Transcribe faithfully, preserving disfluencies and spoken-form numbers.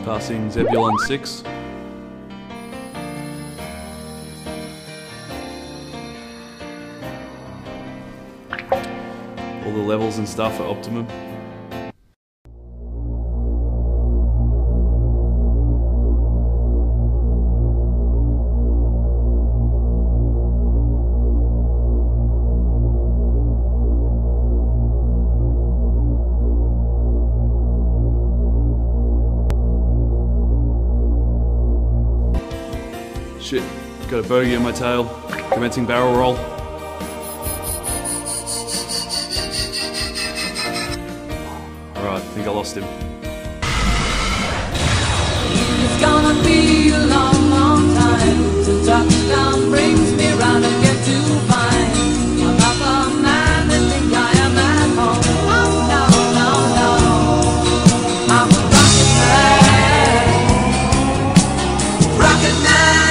Passing Zebulon six. All the levels and stuff are optimum. Shit, got a bogey on my tail. Commencing barrel roll. Alright, I think I lost him. It's gonna be a long, long time till touchdown brings me round again to find I'm not the man that think I am at home. Oh, no, no, no. I'm a rocket man. Rocket man.